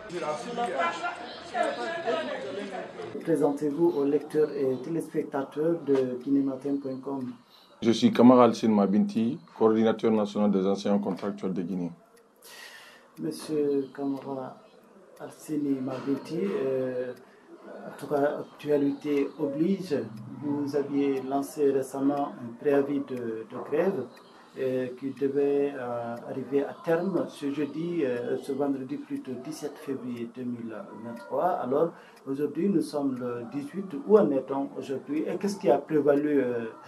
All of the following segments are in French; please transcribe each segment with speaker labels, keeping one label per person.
Speaker 1: Présentez-vous aux lecteurs et téléspectateurs de guinématin.com.
Speaker 2: Je suis Kamara Alcine Mabinti, coordinateur national des enseignants contractuels de Guinée.
Speaker 1: Monsieur Kamara Alcine Mabinti, en tout cas, actualité oblige, vous aviez lancé récemment un préavis de grève qui devait arriver à terme ce vendredi plutôt 17 février 2023. Alors, aujourd'hui, nous sommes le 18. Où en est-on aujourd'hui et qu'est-ce qui a prévalu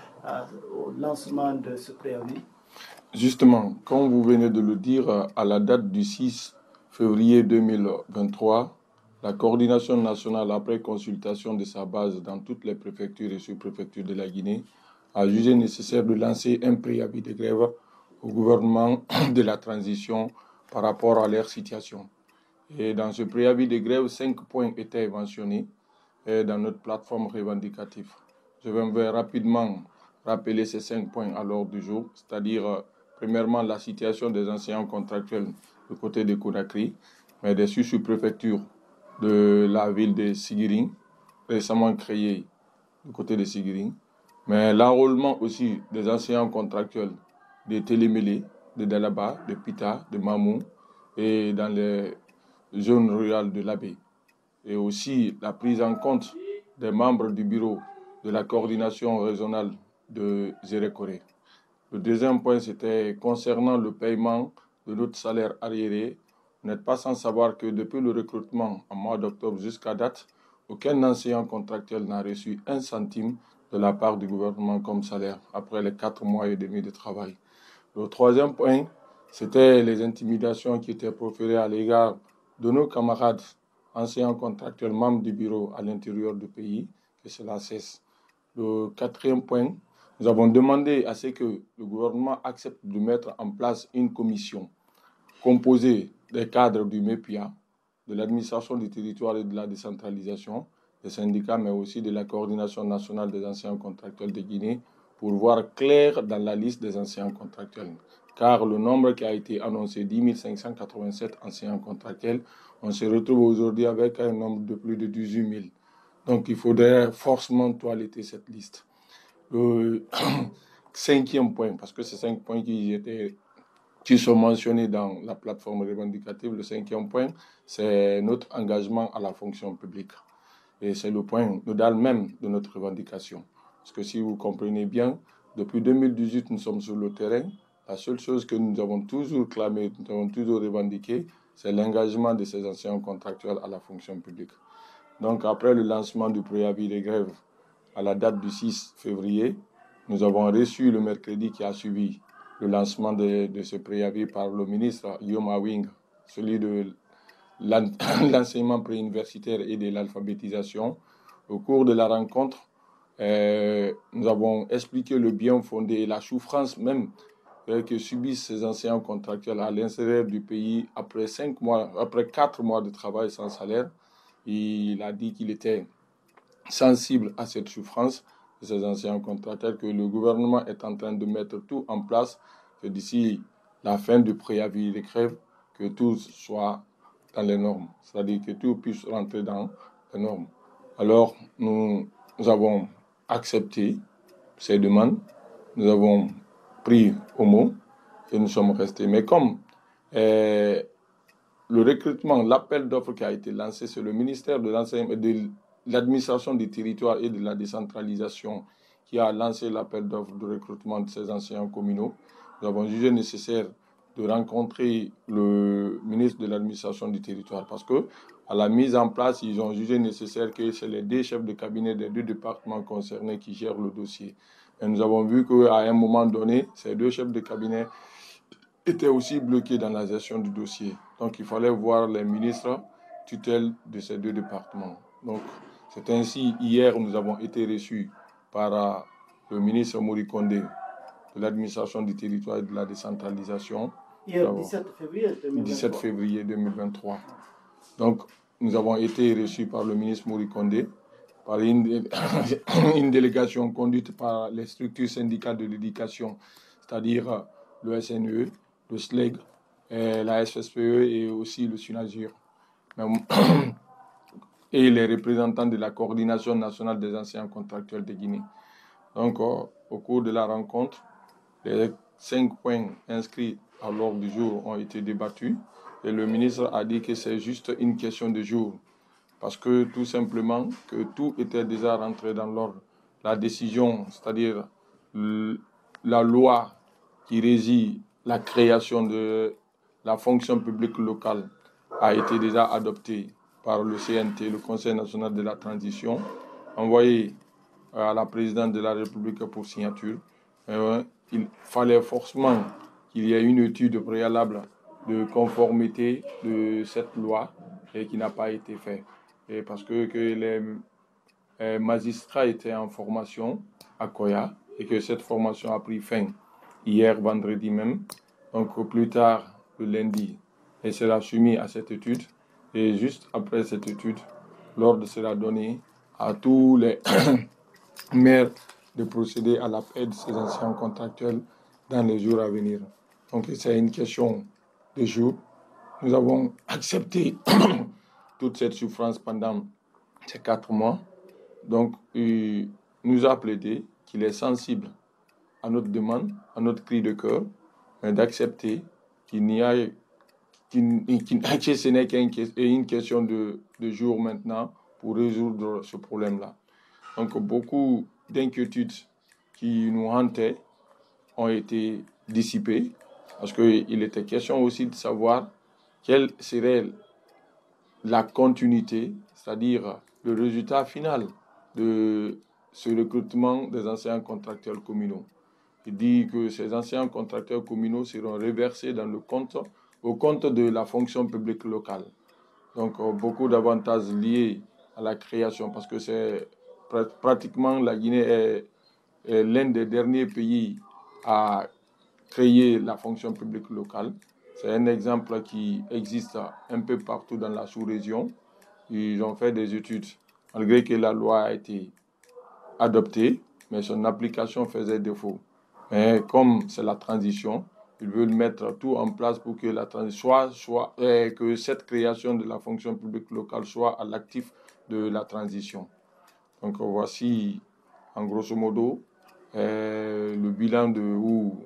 Speaker 1: au lancement de ce préavis?
Speaker 2: Justement, comme vous venez de le dire, à la date du 6 février 2023, la coordination nationale, après consultation de sa base dans toutes les préfectures et sous-préfectures de la Guinée, a jugé nécessaire de lancer un préavis de grève au gouvernement de la transition par rapport à leur situation. Et dans ce préavis de grève, 5 points étaient mentionnés dans notre plateforme revendicative. Je vais rapidement rappeler ces 5 points à l'ordre du jour, c'est-à-dire, premièrement, la situation des enseignants contractuels du côté de Conakry, mais des sous-préfectures de la ville de Sigiring, récemment créée du côté de Sigiring, mais l'enrôlement aussi des enseignants contractuels de Télémélé, de Dalaba, de Pita, de Mamou et dans les zones rurales de l'Abbé. Et aussi la prise en compte des membres du bureau de la coordination régionale de Zérékoré. Le deuxième point, c'était concernant le paiement de notre salaire arriéré. Vous n'êtes pas sans savoir que depuis le recrutement en mois d'octobre jusqu'à date, aucun enseignant contractuel n'a reçu un centime de la part du gouvernement comme salaire après les 4 mois et demi de travail. Le troisième point, c'était les intimidations qui étaient proférées à l'égard de nos camarades enseignants contractuels membres du bureau à l'intérieur du pays, que cela cesse. Le quatrième point, nous avons demandé à ce que le gouvernement accepte de mettre en place une commission composée des cadres du MEPIA, de l'administration du territoire et de la décentralisation, des syndicats, mais aussi de la coordination nationale des enseignants contractuels de Guinée, pour voir clair dans la liste des enseignants contractuels. Car le nombre qui a été annoncé, 10 587 enseignants contractuels, on se retrouve aujourd'hui avec un nombre de plus de 18 000. Donc il faudrait forcément toiletter cette liste. Le cinquième point, parce que ces 5 points qui sont mentionnés dans la plateforme revendicative, le cinquième point, c'est notre engagement à la fonction publique. Et c'est le point nodal même de notre revendication. Parce que si vous comprenez bien, depuis 2018, nous sommes sur le terrain. La seule chose que nous avons toujours clamé, nous avons toujours revendiqué, c'est l'engagement de ces enseignants contractuels à la fonction publique. Donc, après le lancement du préavis de grève à la date du 6 février, nous avons reçu le mercredi qui a suivi le lancement de ce préavis par le ministre Guillaume Awing, celui de l'enseignement préuniversitaire et de l'alphabétisation. Au cours de la rencontre, nous avons expliqué le bien fondé et la souffrance même que subissent ces enseignants contractuels à l'intérieur du pays après 4 mois de travail sans salaire. Il a dit qu'il était sensible à cette souffrance de ces enseignants contractuels, que le gouvernement est en train de mettre tout en place, que d'ici la fin du préavis de grève, que tout soit dans les normes, c'est-à-dire que tout puisse rentrer dans les normes. Alors, nous avons accepté ces demandes, nous avons pris au mot et nous sommes restés. Mais comme le recrutement, l'appel d'offres qui a été lancé, c'est le ministère de l'administration du territoire et de la décentralisation qui a lancé l'appel d'offres de recrutement de ces enseignants communaux. Nous avons jugé nécessaire de rencontrer le ministre de l'administration du territoire parce que à la mise en place, ils ont jugé nécessaire que c'est les 2 chefs de cabinet des 2 départements concernés qui gèrent le dossier. Et nous avons vu qu'à un moment donné, ces 2 chefs de cabinet étaient aussi bloqués dans la gestion du dossier. Donc il fallait voir les ministres tutelles de ces 2 départements. Donc c'est ainsi, hier, nous avons été reçus par le ministre Mori Kondé de l'administration du territoire et de la décentralisation.
Speaker 1: Hier, 17
Speaker 2: février 2023. Donc nous avons été reçus par le ministre Mori Kondé, par une délégation conduite par les structures syndicales de l'éducation, c'est-à-dire le SNE, le SLEG, la SSPE et aussi le SUNAGIR. et les représentants de la coordination nationale des enseignants contractuels de Guinée. Donc, au cours de la rencontre, les 5 points inscrits à l'ordre du jour ont été débattus et le ministre a dit que c'est juste une question de jour parce que tout simplement que tout était déjà rentré dans l'ordre. La décision, c'est-à-dire la loi qui régit la création de la fonction publique locale a été déjà adoptée par le CNT, le Conseil national de la transition, envoyée à la présidente de la République pour signature. Il fallait forcément qu'il y ait une étude préalable de conformité de cette loi et qui n'a pas été faite. Et parce que les magistrats étaient en formation à Koya et que cette formation a pris fin hier vendredi même. Donc plus tard, le lundi, elle sera soumise à cette étude. Et juste après cette étude, l'ordre sera donné à tous les maires de procéder à la paie de ces anciens contractuels dans les jours à venir. Donc c'est une question de jours. Nous avons accepté toute cette souffrance pendant ces 4 mois. Donc il nous a plaidé qu'il est sensible à notre demande, à notre cri de cœur, d'accepter qu'il n'y a que ce n'est qu'une question de jours maintenant pour résoudre ce problème-là. Donc beaucoup d'inquiétudes qui nous hantaient ont été dissipées parce qu'il était question aussi de savoir quelle serait la continuité, c'est-à-dire le résultat final de ce recrutement des anciens contracteurs communaux. Il dit que ces anciens contracteurs communaux seront reversés dans au compte de la fonction publique locale. Donc beaucoup d'avantages liés à la création parce que c'est pratiquement la Guinée est l'un des derniers pays à créer la fonction publique locale. C'est un exemple qui existe un peu partout dans la sous-région. Ils ont fait des études, malgré que la loi a été adoptée, mais son application faisait défaut. Mais comme c'est la transition, ils veulent mettre tout en place pour que la transition que cette création de la fonction publique locale soit à l'actif de la transition. Donc voici, en grosso modo, le bilan ou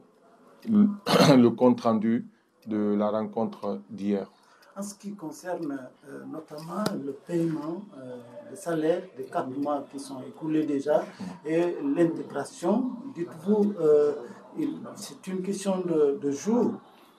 Speaker 2: le compte rendu de la rencontre d'hier.
Speaker 1: En ce qui concerne notamment le paiement des salaires des 4 mois qui sont écoulés déjà et l'intégration, dites-vous, c'est une question de jours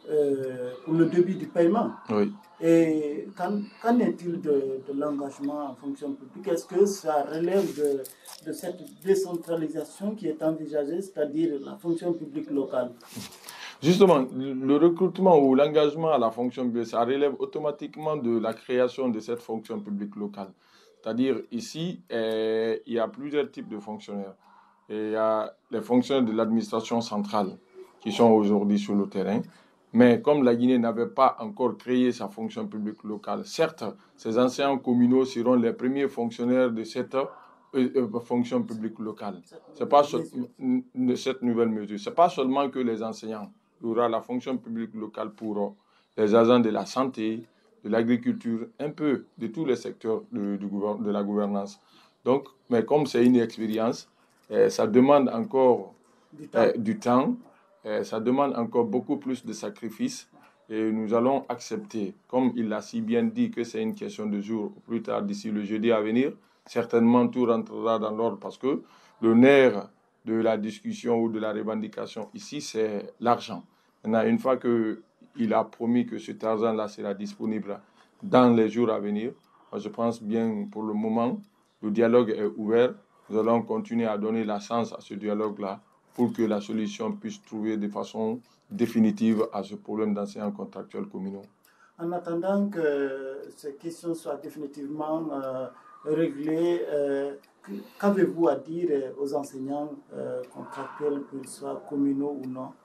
Speaker 1: pour le début du paiement.
Speaker 2: Oui.
Speaker 1: Et qu'en est-il de l'engagement en fonction publique? Est-ce que ça relève de cette décentralisation qui est envisagée, c'est-à-dire la fonction publique locale?
Speaker 2: Justement, le recrutement ou l'engagement à la fonction publique, ça relève automatiquement de la création de cette fonction publique locale. C'est-à-dire, ici, il y a plusieurs types de fonctionnaires. Et il y a les fonctionnaires de l'administration centrale qui sont aujourd'hui sur le terrain. Mais comme la Guinée n'avait pas encore créé sa fonction publique locale, certes, ces anciens communaux seront les premiers fonctionnaires de cette fonction publique locale. C'est pas cette nouvelle mesure. Ce n'est pas seulement que les enseignants. Il y aura la fonction publique locale pour les agents de la santé, de l'agriculture, un peu de tous les secteurs de la gouvernance. Donc, mais comme c'est une expérience, ça demande encore du temps, ça demande encore beaucoup plus de sacrifices et nous allons accepter, comme il l'a si bien dit que c'est une question de jour, plus tard d'ici le jeudi à venir, certainement tout rentrera dans l'ordre parce que le nerf de la discussion ou de la revendication ici, c'est l'argent. Maintenant, une fois qu'il a promis que cet argent-là sera disponible dans les jours à venir, je pense bien pour le moment, le dialogue est ouvert. Nous allons continuer à donner la chance à ce dialogue-là pour que la solution puisse trouver de façon définitive à ce problème d'enseignants contractuels communaux.
Speaker 1: En attendant que ces questions soient définitivement réglées, qu'avez-vous à dire aux enseignants contractuels, qu'ils soient communaux ou non?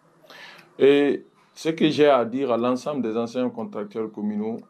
Speaker 2: Et ce que j'ai à dire à l'ensemble des enseignants contractuels communaux,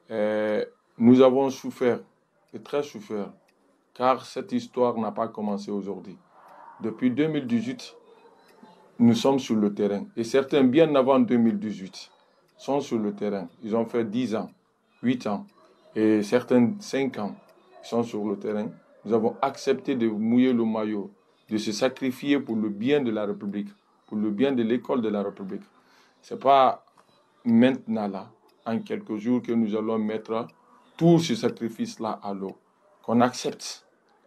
Speaker 2: nous avons souffert, et très souffert, car cette histoire n'a pas commencé aujourd'hui. Depuis 2018, nous sommes sur le terrain. Et certains, bien avant 2018, sont sur le terrain. Ils ont fait 10 ans, 8 ans. et certains 5 ans qui sont sur le terrain, nous avons accepté de mouiller le maillot, de se sacrifier pour le bien de la République, pour le bien de l'école de la République. Ce n'est pas maintenant, là, en quelques jours, que nous allons mettre tout ce sacrifice-là à l'eau. Qu'on accepte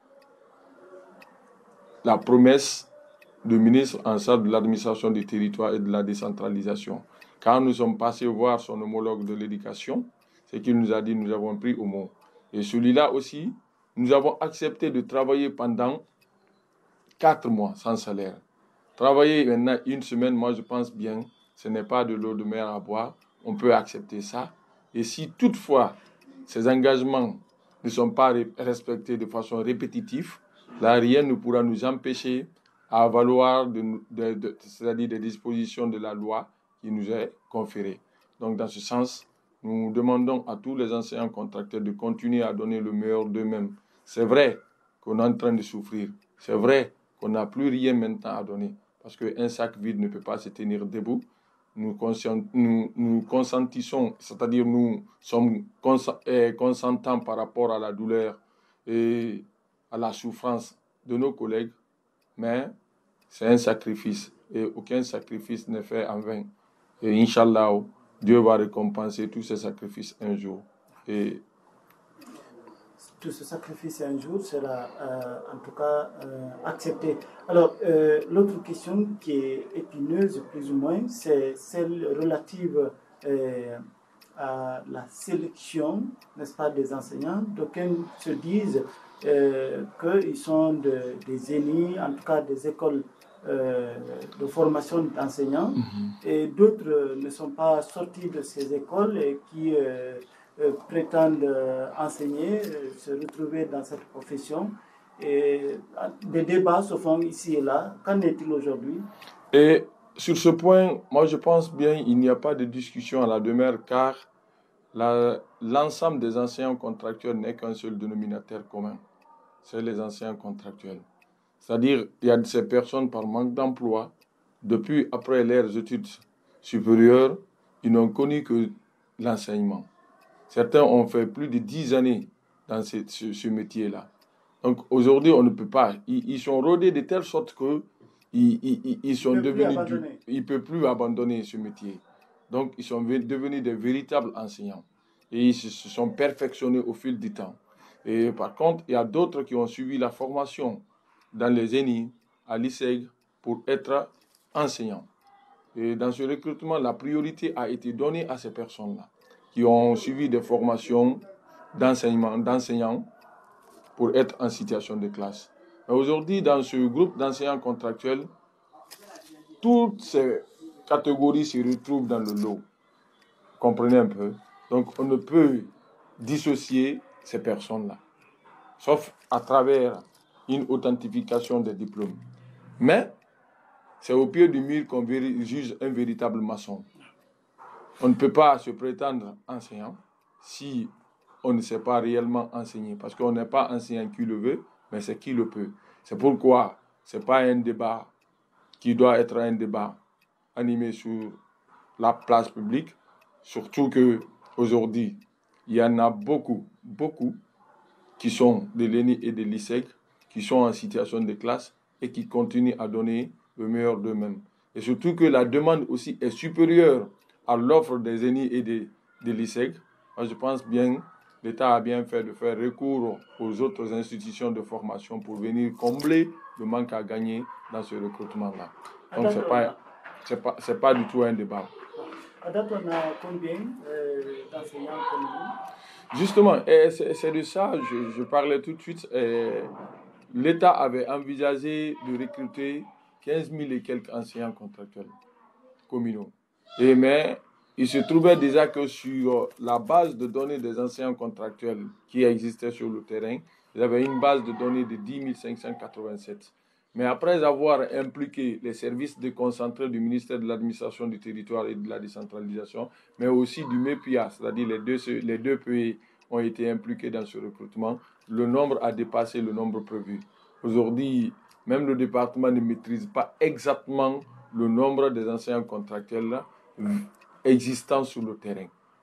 Speaker 2: la promesse du ministre en charge de l'administration du territoire et de la décentralisation. Quand nous sommes passés voir son homologue de l'éducation, c'est qu'il nous a dit, nous avons pris au mot. Et celui-là aussi, nous avons accepté de travailler pendant 4 mois sans salaire. Travailler maintenant 1 semaine, moi je pense bien, ce n'est pas de l'eau de mer à boire, on peut accepter ça. Et si toutefois ces engagements ne sont pas respectés de façon répétitive, là rien ne pourra nous empêcher à valoir c'est-à-dire des dispositions de la loi qui nous est conférée. Donc dans ce sens, nous demandons à tous les enseignants contractuels de continuer à donner le meilleur d'eux-mêmes. C'est vrai qu'on est en train de souffrir, c'est vrai qu'on n'a plus rien maintenant à donner, parce qu'un sac vide ne peut pas se tenir debout. Nous consentissons, c'est-à-dire nous sommes consentants par rapport à la douleur et à la souffrance de nos collègues, mais c'est un sacrifice et aucun sacrifice n'est fait en vain. Et Inch'Allah, Dieu va récompenser tous ces sacrifices un jour. Et
Speaker 1: tout ce sacrifice un jour sera en tout cas accepté. Alors, l'autre question qui est épineuse, plus ou moins, c'est celle relative à la sélection, n'est-ce pas, des enseignants. D'aucuns se disent qu'ils sont des ENI, en tout cas des écoles de formation d'enseignants, et d'autres ne sont pas sortis de ces écoles et qui prétendent enseigner, se retrouver dans cette profession. Et des débats se font ici et là. Qu'en est-il aujourd'hui?
Speaker 2: Et sur ce point, moi je pense bien qu'il n'y a pas de discussion à la demeure, car l'ensemble des enseignants contractuels n'est qu'un seul dénominateur commun. C'est les enseignants contractuels. C'est-à-dire qu'il y a ces personnes par manque d'emploi, depuis après leurs études supérieures, ils n'ont connu que l'enseignement. Certains ont fait plus de 10 années dans ce métier-là. Donc aujourd'hui, on ne peut pas. Ils sont rodés de telle sorte qu'ils ne peuvent plus abandonner ce métier. Donc ils sont devenus des véritables enseignants. Et ils se sont perfectionnés au fil du temps. Et par contre, il y a d'autres qui ont suivi la formation dans les ENI, à l'ISEG, pour être enseignants. Et dans ce recrutement, la priorité a été donnée à ces personnes-là, qui ont suivi des formations d'enseignants pour être en situation de classe. Mais aujourd'hui, dans ce groupe d'enseignants contractuels, toutes ces catégories se retrouvent dans le lot. Comprenez un peu? Donc, on ne peut dissocier ces personnes-là, sauf à travers une authentification des diplômes. Mais c'est au pied du mur qu'on juge un véritable maçon. On ne peut pas se prétendre enseignant si on ne sait pas réellement enseigner, parce qu'on n'est pas enseignant qui le veut, mais c'est qui le peut. C'est pourquoi ce n'est pas un débat qui doit être un débat animé sur la place publique, surtout qu'aujourd'hui, il y en a beaucoup qui sont de l'ENI et de l'ISEG, qui sont en situation de classe et qui continuent à donner le meilleur d'eux-mêmes. Et surtout que la demande aussi est supérieure à l'offre des ENI et de l'ISEG. Moi, je pense bien l'État a bien fait de faire recours aux autres institutions de formation pour venir combler le manque à gagner dans ce recrutement-là. Donc, c'est pas du tout un débat.
Speaker 1: À date, on a combien d'enseignants comme vous?
Speaker 2: Justement, c'est de ça, je parlais tout de suite. L'État avait envisagé de recruter 15 000 et quelques enseignants contractuels communaux. Mais il se trouvait déjà que sur la base de données des enseignants contractuels qui existait sur le terrain, il y avait une base de données de 10 587. Mais après avoir impliqué les services déconcentrés du ministère de l'administration du territoire et de la décentralisation, mais aussi du MEPIA, c'est-à-dire les deux pays ont été impliqués dans ce recrutement, le nombre a dépassé le nombre prévu. Aujourd'hui, même le département ne maîtrise pas exactement le nombre des enseignants contractuels existants sur le terrain.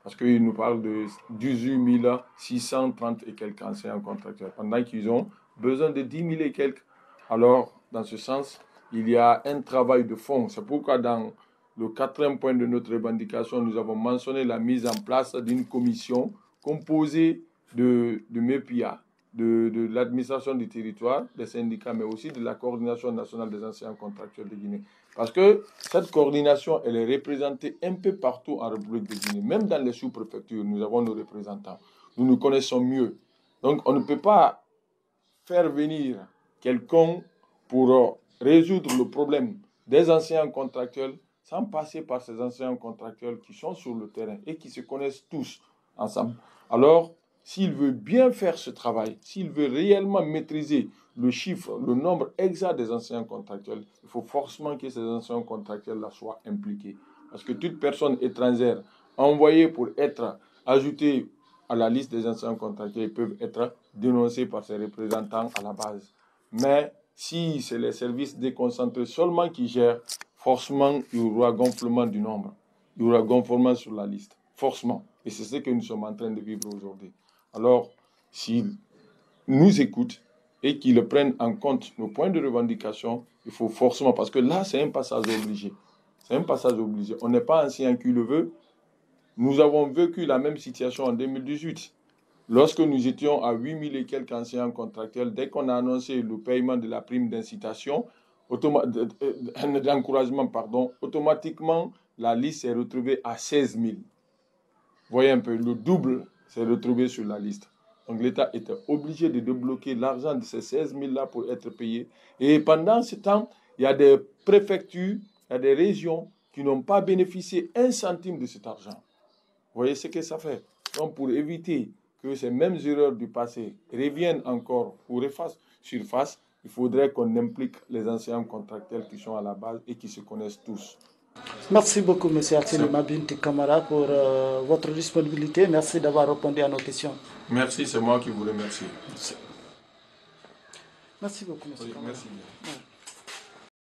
Speaker 2: Parce qu'il nous parle de 18 630 et quelques enseignants contractuels, pendant qu'ils ont besoin de 10 000 et quelques. Alors, dans ce sens, il y a un travail de fond. C'est pourquoi dans le 4e point de notre revendication, nous avons mentionné la mise en place d'une commission composée de MEPIA, de l'administration du territoire, des syndicats, mais aussi de la coordination nationale des enseignants contractuels de Guinée. Parce que cette coordination, elle est représentée un peu partout en République de Guinée. Même dans les sous-préfectures, nous avons nos représentants. Nous nous connaissons mieux. Donc, on ne peut pas faire venir quelqu'un pour résoudre le problème des enseignants contractuels sans passer par ces enseignants contractuels qui sont sur le terrain et qui se connaissent tous ensemble. Alors, s'il veut bien faire ce travail, s'il veut réellement maîtriser le chiffre, le nombre exact des enseignants contractuels, il faut forcément que ces enseignants contractuels-là soient impliqués. Parce que toute personne étrangère envoyée pour être ajoutée à la liste des enseignants contractuels peuvent être dénoncés par ses représentants à la base. Mais si c'est les services déconcentrés seulement qui gèrent, forcément, il y aura gonflement du nombre. Il y aura gonflement sur la liste. Forcément. Et c'est ce que nous sommes en train de vivre aujourd'hui. Alors, s'ils nous écoutent et qu'ils prennent en compte nos points de revendication, il faut forcément, parce que là, c'est un passage obligé. C'est un passage obligé. On n'est pas ancien qui le veut. Nous avons vécu la même situation en 2018. Lorsque nous étions à 8 000 et quelques enseignants contractuels, dès qu'on a annoncé le paiement de la prime d'incitation, d'encouragement, automatiquement, la liste s'est retrouvée à 16 000. Vous voyez un peu, le double s'est retrouvé sur la liste. Donc l'État était obligé de débloquer l'argent de ces 16 000-là pour être payé. Et pendant ce temps, il y a des préfectures, il y a des régions qui n'ont pas bénéficié un centime de cet argent. Vous voyez ce que ça fait. Donc pour éviter que ces mêmes erreurs du passé reviennent encore ou refassent surface, il faudrait qu'on implique les enseignants contractuels qui sont à la base et qui se connaissent tous.
Speaker 1: Merci beaucoup, M. Alseni Mabinti Kamara, pour votre disponibilité. Merci d'avoir répondu à nos questions.
Speaker 2: Merci, c'est moi qui vous remercie.
Speaker 1: Merci beaucoup, M. Kamara.
Speaker 2: Merci bien.